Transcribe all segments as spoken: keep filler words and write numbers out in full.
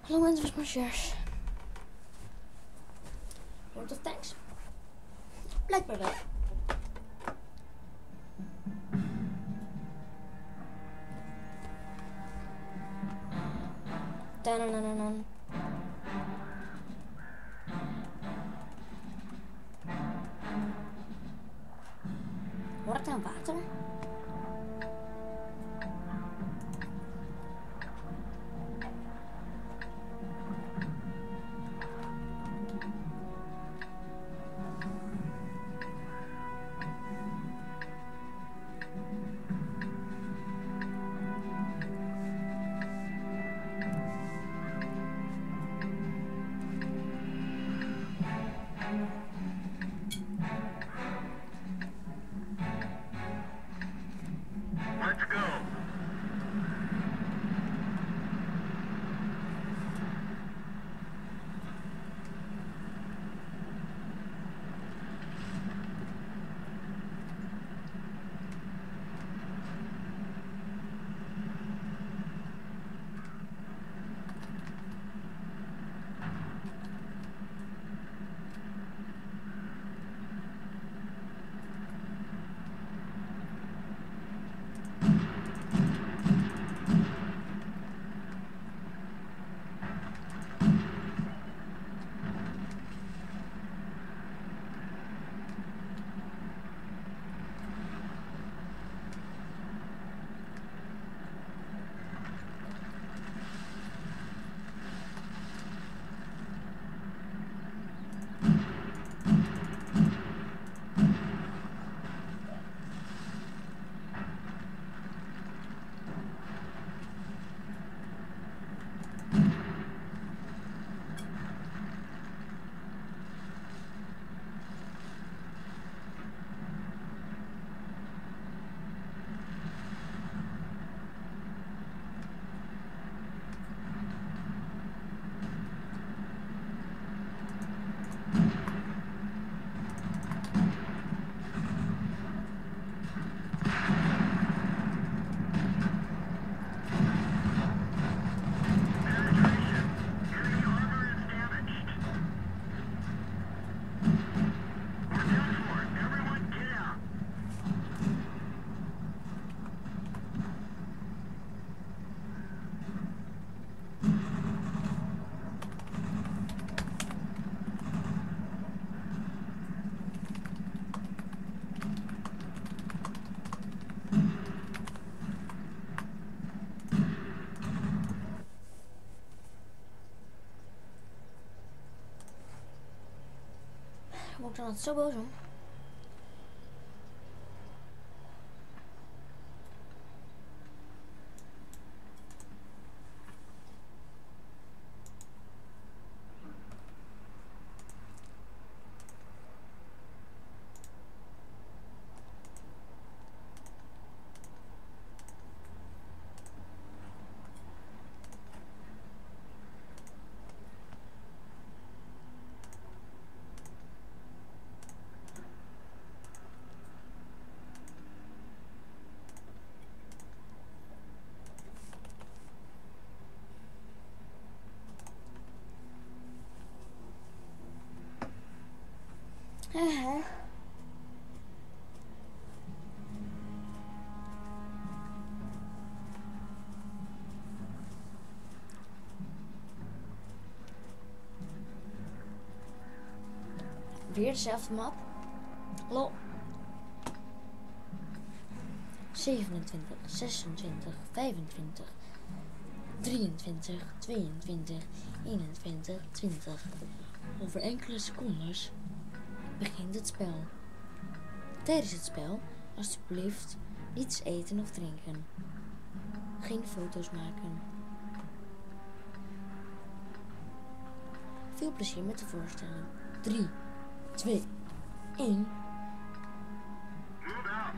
Hallo mensen, marcheurs. Wordt of tanks? Blijkbaar wel. Tanananan. Hoor ik nou water? Let's go. Word ik dan altijd zo boos om? Haha. Weer dezelfde map. Lol. zevenentwintig, zesentwintig, vijfentwintig, drieëntwintig, tweeëntwintig, eenentwintig, twintig. Over enkele secondes begint het spel. Tijdens het spel, alsjeblieft, niets eten of drinken. Geen foto's maken. Veel plezier met de voorstelling. drie, twee, één. Move out.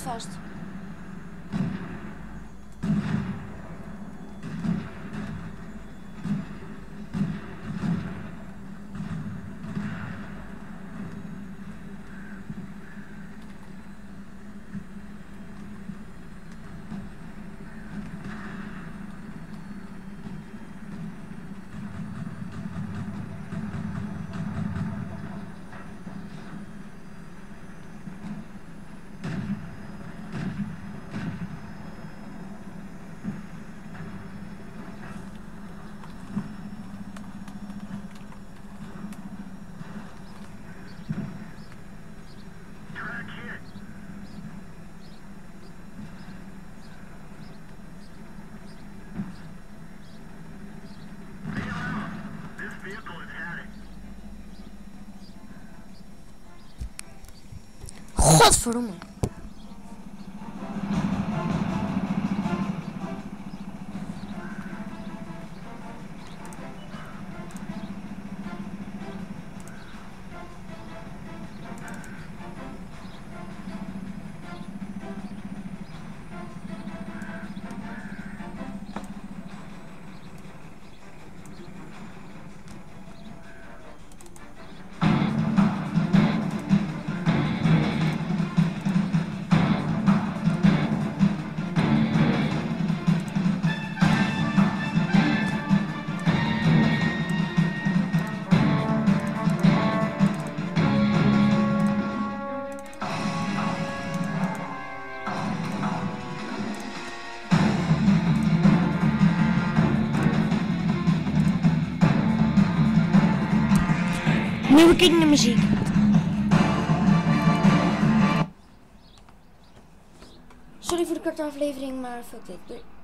vast. Track hit. Bail out. This vehicle has had it. Godverdomme. Nieuwe kindermuziek. Sorry voor de korte aflevering, maar fuck dit. Doei.